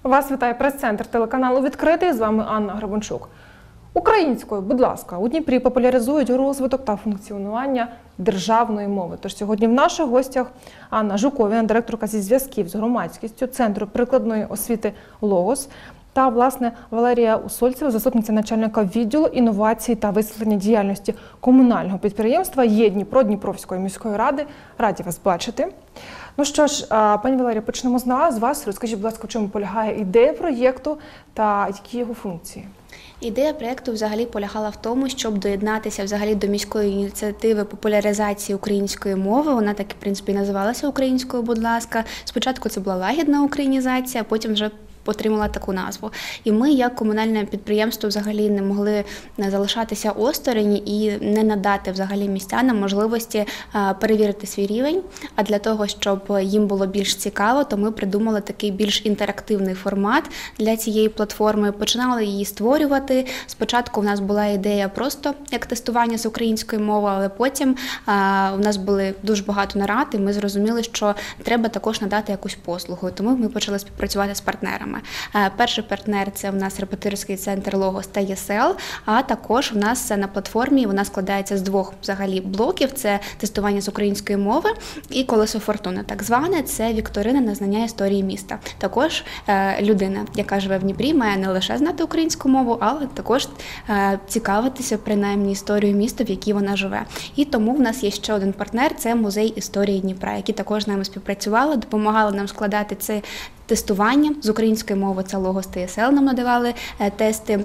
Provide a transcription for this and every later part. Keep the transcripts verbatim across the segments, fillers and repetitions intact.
Вас вітає прес-центр телеканалу «Відкритий». З вами Анна Грабанчук. Українською, будь ласка, у Дніпрі популяризують розвиток та функціонування державної мови. Тож сьогодні в наших гостях Анна Жуковіна, директорка зі зв'язків з громадськістю Центру прикладної освіти «Логос», та, власне, Валерія Усольцева, заступниця начальника відділу інновацій та висвітлення діяльності комунального підприємства «Є Дніпро» Дніпровської міської ради. Раді вас бачити. Ну що ж, пані Валерія, почнемо з вас. Розкажіть, будь ласка, в чому полягає ідея проєкту та які його функції? Ідея проєкту взагалі полягала в тому, щоб доєднатися взагалі до міської ініціативи популяризації української мови. Вона так, в принципі, називалася «Українською, будь ласка». Спочатку це була лагідна українізація, а потім вже отримала таку назву. І ми, як комунальне підприємство, взагалі не могли залишатися осторонь і не надати взагалі містянам можливості перевірити свій рівень. А для того, щоб їм було більш цікаво, то ми придумали такий більш інтерактивний формат для цієї платформи. Починали її створювати. Спочатку в нас була ідея просто як тестування з української мови, але потім у нас були дуже багато нарад, і ми зрозуміли, що треба також надати якусь послугу. Тому ми почали співпрацювати з партнерами. Перший партнер – це в нас репетиторський центр «Логос» та «ЄСЕЛ», а також в нас на платформі вона складається з двох взагалі блоків – це тестування з української мови і «Колесо фортуни», так зване, це вікторина на знання історії міста. Також людина, яка живе в Дніпрі, має не лише знати українську мову, але також цікавитися принаймні історією міста, в якій вона живе. І тому в нас є ще один партнер – це Музей історії Дніпра, які також з нами співпрацювали, допомагали нам складати це тестування з української мови, це «Логос» та «ЄСЕЛ» нам надавали тести,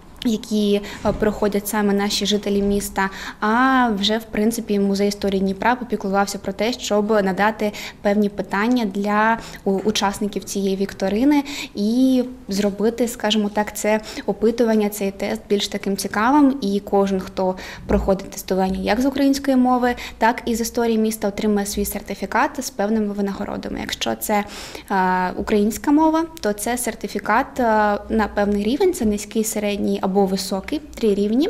які проходять саме наші жителі міста, а вже, в принципі, Музей історії Дніпра попіклувався про те, щоб надати певні питання для учасників цієї вікторини і зробити, скажімо так, це опитування, цей тест більш таким цікавим, і кожен, хто проходить тестування як з української мови, так і з історії міста, отримує свій сертифікат з певними винагородами. Якщо це а, українська мова, то це сертифікат а, на певний рівень, це низький, середній або високий, три рівні,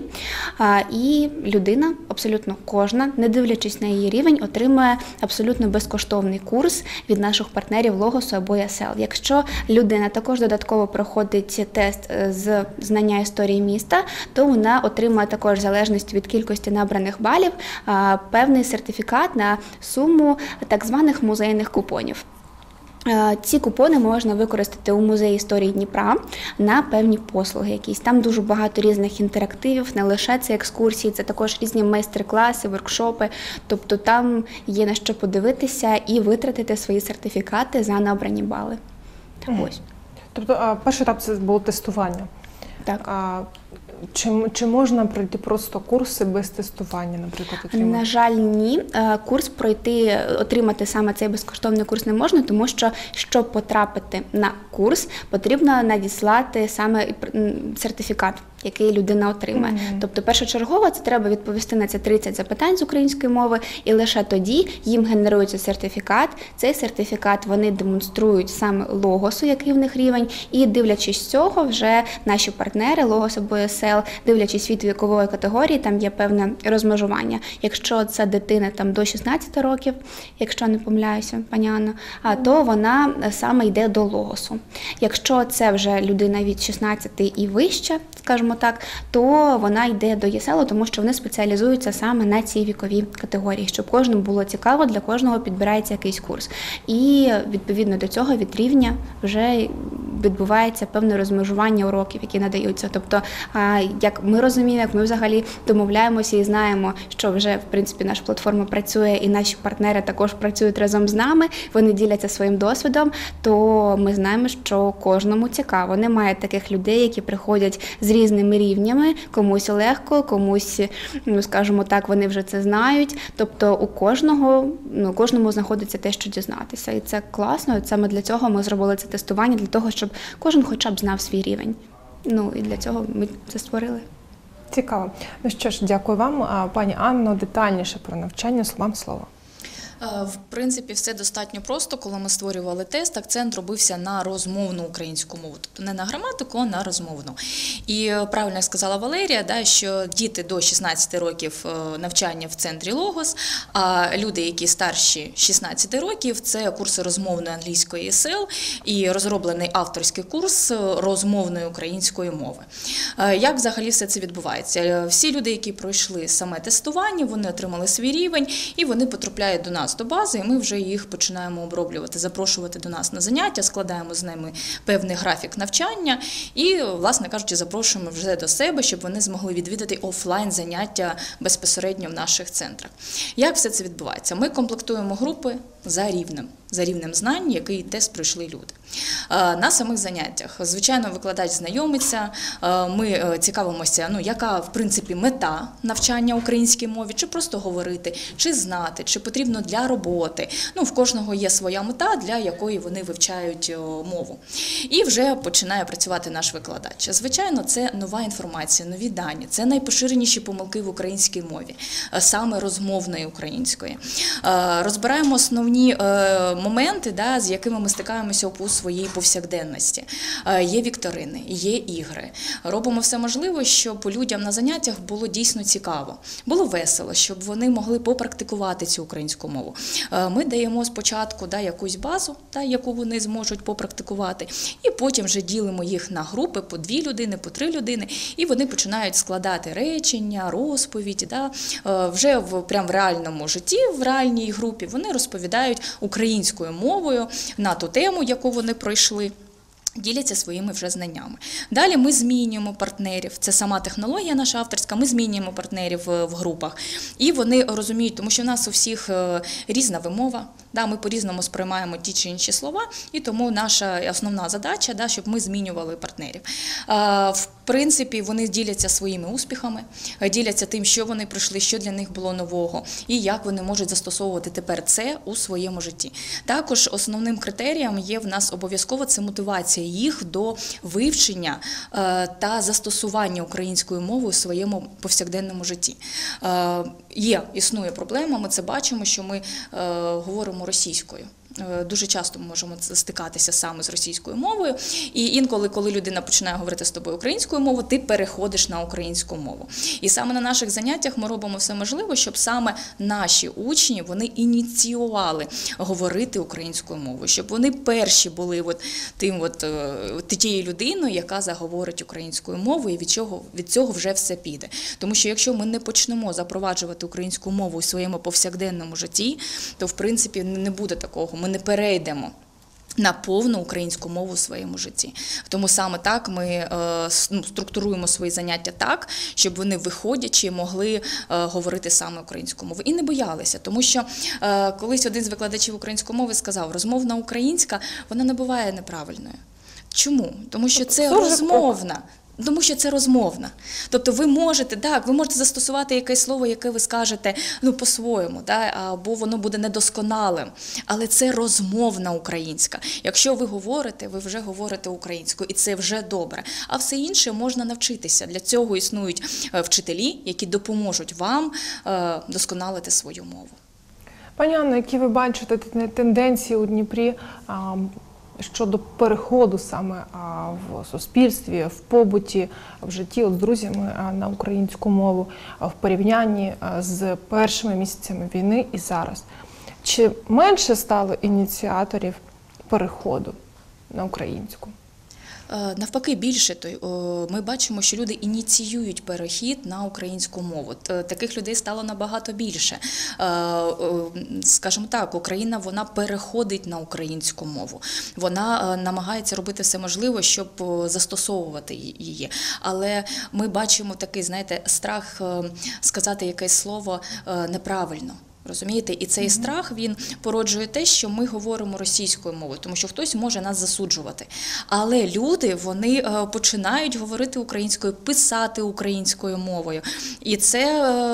і людина, абсолютно кожна, не дивлячись на її рівень, отримує абсолютно безкоштовний курс від наших партнерів «Логосу» або «ЄСЕЛ». Якщо людина також додатково проходить тест з знання історії міста, то вона отримує також, в залежності від кількості набраних балів, певний сертифікат на суму так званих музейних купонів. Ці купони можна використати у Музеї історії Дніпра на певні послуги якісь. Там дуже багато різних інтерактивів, не лише це екскурсії, це також різні майстер-класи, воркшопи. Тобто там є на що подивитися і витратити свої сертифікати за набрані бали. Ось. Тобто перший етап – це було тестування. Так. А, чи, чи можна пройти просто курси без тестування, наприклад, отримати? На жаль, ні. Курс пройти, отримати саме цей безкоштовний курс не можна, тому що, щоб потрапити на курс, потрібно надіслати саме сертифікат, який людина отримає. Mm-hmm. Тобто першочергово це треба відповісти на ці тридцять запитань з української мови, і лише тоді їм генерується сертифікат. Цей сертифікат вони демонструють саме «Логосу», який в них рівень, і дивлячись з цього вже наші партнери «Логос» або «ЄСЕЛ», дивлячись від вікової категорії, там є певне розмежування. Якщо це дитина там до шістнадцяти років, якщо не помиляюся, пані Анно, то вона саме йде до «Логосу». Якщо це вже людина від шістнадцяти і вище, скажімо так, то вона йде до ЄСЕЛу, тому що вони спеціалізуються саме на цій віковій категорії, щоб кожному було цікаво, для кожного підбирається якийсь курс. І відповідно до цього від рівня вже відбувається певне розмежування уроків, які надаються. Тобто, як ми розуміємо, як ми взагалі домовляємося і знаємо, що вже, в принципі, наша платформа працює і наші партнери також працюють разом з нами, вони діляться своїм досвідом, то ми знаємо, що кожному цікаво. Немає таких людей, які приходять з різними рівнями, комусь легко, комусь, ну, скажімо так, вони вже це знають. Тобто у кожного, ну, кожному знаходиться те, що дізнатися. І це класно. І саме для цього ми зробили це тестування, для того, щоб кожен хоча б знав свій рівень. Ну, і для цього ми це створили. Цікаво. Ну що ж, дякую вам. Пані Анно, детальніше про навчання, вам слово. В принципі, все достатньо просто. Коли ми створювали тест, акцент робився на розмовну українську мову, тобто не на граматику, а на розмовну. І правильно як сказала Валерія, да, що діти до шістнадцяти років навчання в центрі Логос, а люди, які старші шістнадцяти років, це курси розмовної англійської ес ел і розроблений авторський курс розмовної української мови. Як взагалі все це відбувається? Всі люди, які пройшли саме тестування, вони отримали свій рівень і вони потрапляють до нас до бази, і ми вже їх починаємо оброблювати, запрошувати до нас на заняття, складаємо з ними певний графік навчання і, власне кажучи, запрошуємо вже до себе, щоб вони змогли відвідати офлайн заняття безпосередньо в наших центрах. Як все це відбувається? Ми комплектуємо групи за рівнем, за рівнем знань, який тест пройшли люди. На самих заняттях, звичайно, викладач знайомиться, ми цікавимося, ну, яка, в принципі, мета навчання українській мові, чи просто говорити, чи знати, чи потрібно для роботи. Ну, в кожного є своя мета, для якої вони вивчають мову. І вже починає працювати наш викладач. Звичайно, це нова інформація, нові дані, це найпоширеніші помилки в українській мові, саме розмовної української. Розбираємо основні моменти, да, з якими ми стикаємося у своїй повсякденності. Є вікторини, є ігри. Робимо все можливе, щоб людям на заняттях було дійсно цікаво, було весело, щоб вони могли попрактикувати цю українську мову. Ми даємо спочатку, да, якусь базу, да, яку вони зможуть попрактикувати, і потім вже ділимо їх на групи по дві людини, по три людини, і вони починають складати речення, розповіді. Да, вже в, прям в реальному житті, в реальній групі вони розповідають українською мовою на ту тему, яку вони пройшли, діляться своїми вже знаннями. Далі ми змінюємо партнерів, це сама технологія наша авторська, ми змінюємо партнерів в групах. І вони розуміють, тому що в нас у всіх різна вимова, да, ми по-різному сприймаємо ті чи інші слова, і тому наша основна задача, да, щоб ми змінювали партнерів. В принципі, вони діляться своїми успіхами, діляться тим, що вони пройшли, що для них було нового, і як вони можуть застосовувати тепер це у своєму житті. Також основним критерієм є в нас обов'язково це мотивація їх до вивчення та застосування української мови у своєму повсякденному житті. Є, існує проблема, ми це бачимо, що ми говоримо російською. Дуже часто ми можемо стикатися саме з російською мовою, і інколи, коли людина починає говорити з тобою українською мовою, ти переходиш на українську мову. І саме на наших заняттях ми робимо все можливе, щоб саме наші учні, вони ініціювали говорити українською мовою, щоб вони перші були от тим от, тією людиною, яка заговорить українською мовою, і від цього, від цього вже все піде. Тому що якщо ми не почнемо запроваджувати українську мову у своєму повсякденному житті, то, в принципі, не буде такого. Ми не перейдемо на повну українську мову у своєму житті. Тому саме так ми ну, структуруємо свої заняття так, щоб вони, виходячи, могли говорити саме українською мовою. І не боялися, тому що колись один з викладачів української мови сказав, розмовна українська, вона не буває неправильною. Чому? Тому що це розмовна. Тому що це розмовна. Тобто ви можете, так, ви можете застосувати якесь слово, яке ви скажете, ну, по-своєму, да, або воно буде недосконалим, але це розмовна українська. Якщо ви говорите, ви вже говорите українською, і це вже добре. А все інше можна навчитися. Для цього існують вчителі, які допоможуть вам досконалити свою мову. Пані Анно, які ви бачите тенденції у Дніпрі щодо переходу саме в суспільстві, в побуті, в житті от з друзями на українську мову в порівнянні з першими місяцями війни і зараз? Чи менше стало ініціаторів переходу на українську? Навпаки, більше, ми бачимо, що люди ініціюють перехід на українську мову. Таких людей стало набагато більше. Скажімо так, Україна, вона переходить на українську мову. Вона намагається робити все можливе, щоб застосовувати її. Але ми бачимо такий, знаєте, страх сказати якесь слово неправильно. Розумієте? І цей mm-hmm. страх, він породжує те, що ми говоримо російською мовою, тому що хтось може нас засуджувати. Але люди, вони починають говорити українською, писати українською мовою. І це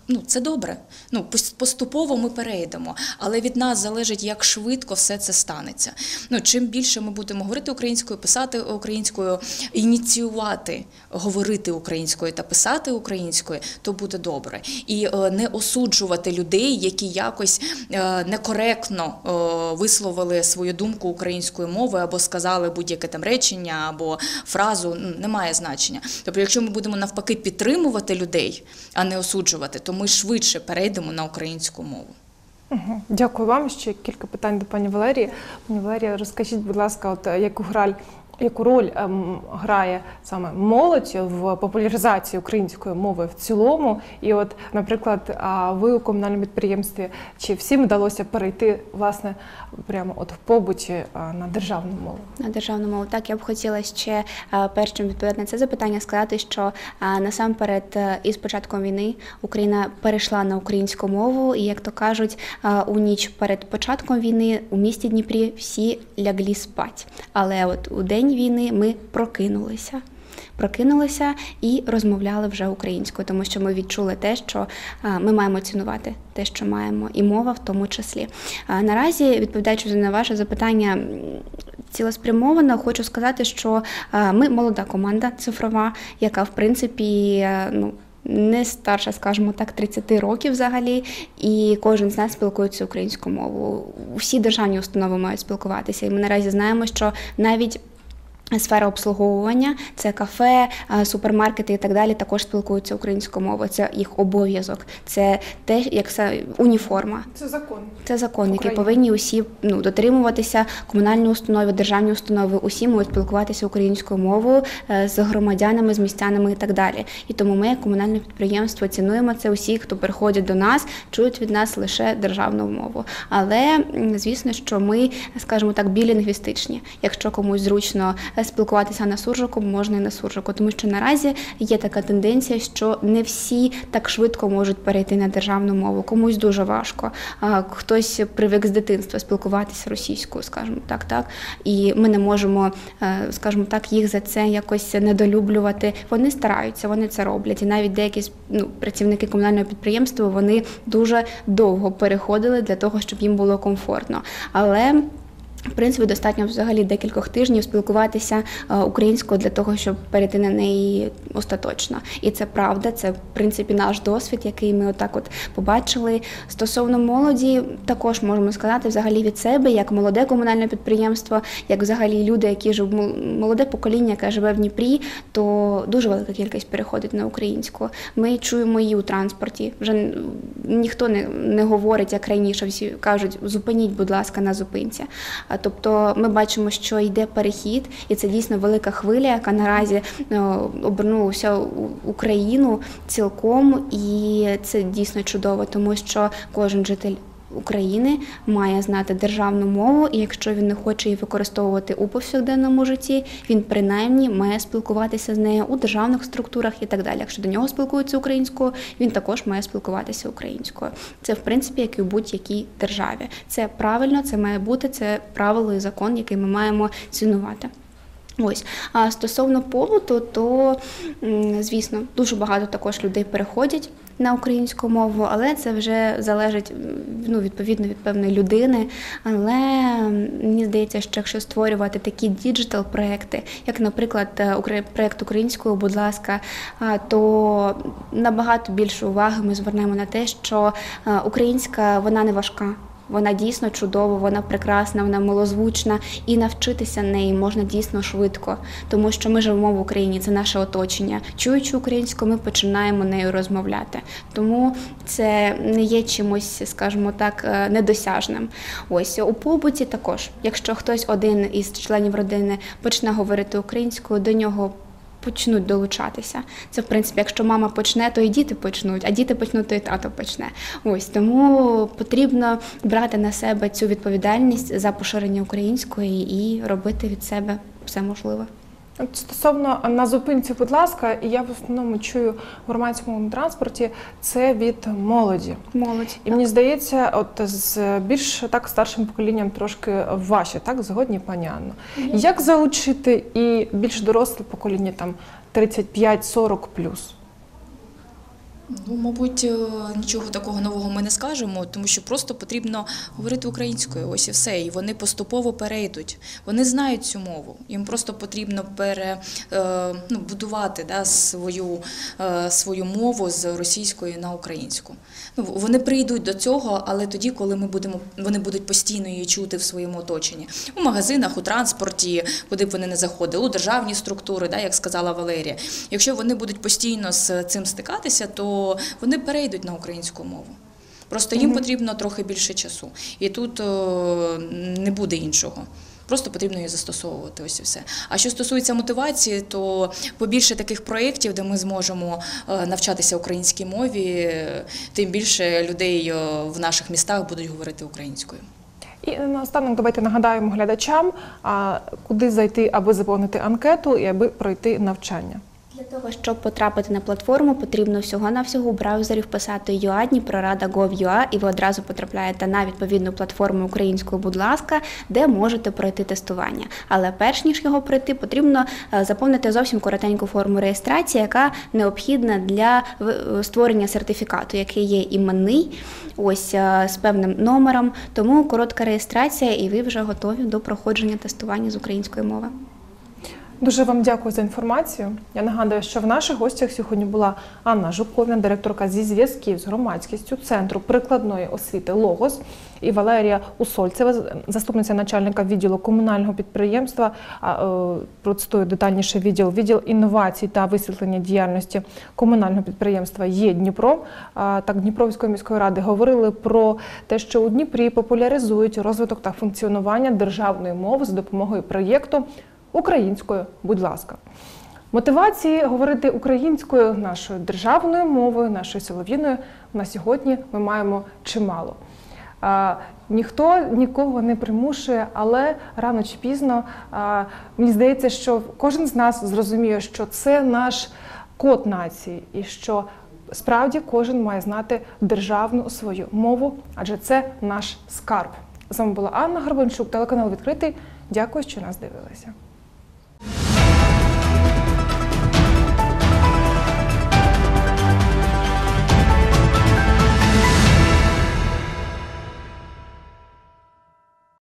Ну, це добре. Ну, пос- поступово ми перейдемо, але від нас залежить, як швидко все це станеться. Ну, чим більше ми будемо говорити українською, писати українською, ініціювати говорити українською та писати українською, то буде добре. І е, не осуджувати людей, які якось е, некоректно е, висловили свою думку українською мовою або сказали будь-яке там речення або фразу, ну, не має значення. Тобто, якщо ми будемо навпаки підтримувати людей, а не осуджувати, то ми швидше перейдемо на українську мову. Угу. Дякую вам. Ще кілька питань до пані Валерії. Пані Валерія, розкажіть, будь ласка, от яку граль, яку роль ем, грає саме молодь в популяризації української мови в цілому? І от, наприклад, а ви у комунальному підприємстві, чи всім вдалося перейти, власне, прямо от в побуті а, на державну мову? На державну мову. Так, я б хотіла ще е, перш чим відповідати на це запитання, сказати, що е, насамперед е, із початком війни Україна перейшла на українську мову, і, як то кажуть, е, у ніч перед початком війни у місті Дніпрі всі ляглі спать. Але от у день війни ми прокинулися. Прокинулися і розмовляли вже українською, тому що ми відчули те, що ми маємо цінувати те, що маємо, і мова в тому числі. Наразі, відповідаючи на ваше запитання цілеспрямовано, хочу сказати, що ми молода команда цифрова, яка, в принципі, ну, не старша, скажімо так, тридцять років взагалі, і кожен з нас спілкується українською мовою. Всі державні установи мають спілкуватися, і ми наразі знаємо, що навіть сфера обслуговування, це кафе, супермаркети і так далі, також спілкуються українською мовою. Це їх обов'язок. Це те, як це уніформа. Це закон. Це закон, який України. повинні усі ну, дотримуватися, комунальні установи, державні установи, усі можуть спілкуватися українською мовою з громадянами, з містянами і так далі. І тому ми, як комунальне підприємство, цінуємо це. Усі, хто приходять до нас, чують від нас лише державну мову. Але, звісно, що ми, скажімо так, білінгвістичні. Якщо комусь зручно спілкуватися на суржику, можна і на суржику, тому що наразі є така тенденція, що не всі так швидко можуть перейти на державну мову, комусь дуже важко. Хтось привик з дитинства спілкуватися російською, скажімо так, так, і ми не можемо, скажімо так, їх за це якось недолюблювати. Вони стараються, вони це роблять, і навіть деякі ну, працівники комунального підприємства, вони дуже довго переходили для того, щоб їм було комфортно. Але в принципі, достатньо взагалі декількох тижнів спілкуватися українською для того, щоб перейти на неї остаточно. І це правда, це, в принципі, наш досвід, який ми отак от побачили. Стосовно молоді, також можемо сказати взагалі від себе, як молоде комунальне підприємство, як взагалі люди, які живуть, молоде покоління, яке живе в Дніпрі, то дуже велика кількість переходить на українську. Ми чуємо її у транспорті. Вже ніхто не, не говорить, як раніше, всі кажуть, зупиніть, будь ласка, на зупинці. Тобто ми бачимо, що йде перехід, і це дійсно велика хвиля, яка наразі обернулася Україну цілком, і це дійсно чудово, тому що кожен житель України має знати державну мову, і якщо він не хоче її використовувати у повсякденному житті, він принаймні має спілкуватися з нею у державних структурах і так далі. Якщо до нього спілкуються українською, він також має спілкуватися українською. Це, в принципі, як і в будь-якій державі. Це правильно, це має бути, це правило і закон, який ми маємо цінувати. Ось. А стосовно побуту, то, звісно, дуже багато також людей переходять на українську мову, але це вже залежить, ну, відповідно від певної людини. Але мені здається, що якщо створювати такі діджитал-проекти, як, наприклад, проект українською, будь ласка, то набагато більше уваги ми звернемо на те, що українська, вона не важка. Вона дійсно чудова, вона прекрасна, вона милозвучна, і навчитися неї можна дійсно швидко, тому що ми живемо в Україні, це наше оточення. Чуючи українську, ми починаємо нею розмовляти. Тому це не є чимось, скажімо так, недосяжним. Ось, у побуті також, якщо хтось один із членів родини почне говорити українською, до нього почнуть долучатися. Це, в принципі, якщо мама почне, то і діти почнуть, а діти почнуть, то і тато почне. Ось, тому потрібно брати на себе цю відповідальність за поширення української і робити від себе все можливе. От стосовно на зупинці, будь ласка, я в основному чую в громадському транспорті, це від молоді. Молодь. І мені здається, от з більш так старшим поколінням трошки важче, так, згодні, пані Анно? Mm-hmm. Як залучити і більш доросле покоління, там, тридцять п'ять сорок плюс? Ну, мабуть, е, нічого такого нового ми не скажемо, тому що просто потрібно говорити українською, ось і все. І вони поступово перейдуть. Вони знають цю мову. Їм просто потрібно пере, е, ну, будувати да, свою, е, свою мову з російської на українську. Ну, вони прийдуть до цього, але тоді, коли ми будемо, вони будуть постійно її чути в своєму оточенні. У магазинах, у транспорті, куди б вони не заходили, у державні структури, да, як сказала Валерія. Якщо вони будуть постійно з цим стикатися, то вони перейдуть на українську мову. Просто їм потрібно трохи більше часу. І тут о, не буде іншого. Просто потрібно її застосовувати, ось і все. А що стосується мотивації, то побільше таких проєктів, де ми зможемо навчатися українській мові, тим більше людей в наших містах будуть говорити українською. І наостанок давайте нагадаємо глядачам, а, куди зайти, аби заповнити анкету і аби пройти навчання. Для того, щоб потрапити на платформу, потрібно всього-навсього у браузері вписати ю а Дніпрорада точка гов точка ю а, і ви одразу потрапляєте на відповідну платформу українською, будь ласка, де можете пройти тестування. Але перш ніж його пройти, потрібно заповнити зовсім коротеньку форму реєстрації, яка необхідна для створення сертифікату, який є іменний, ось з певним номером. Тому коротка реєстрація, і ви вже готові до проходження тестування з української мови. Дуже вам дякую за інформацію. Я нагадую, що в наших гостях сьогодні була Анна Жуковна, директорка зі зв'язків з громадськістю Центру прикладної освіти «Логос», і Валерія Усольцева, заступниця начальника відділу комунального підприємства, процитую детальніше відділ, відділ інновацій та висвітлення діяльності комунального підприємства «Є Дніпро». Так, Дніпровської міської ради говорили про те, що у Дніпрі популяризують розвиток та функціонування державної мови за допомогою проєкту «Українською, будь ласка». Мотивації говорити українською, нашою державною мовою, нашою солов'їною на сьогодні ми маємо чимало. А, ніхто нікого не примушує, але рано чи пізно, а, мені здається, що кожен з нас зрозуміє, що це наш код нації і що справді кожен має знати державну свою мову, адже це наш скарб. З вами була Анна Гарбунчук, телеканал «Відкритий». Дякую, що нас дивилися.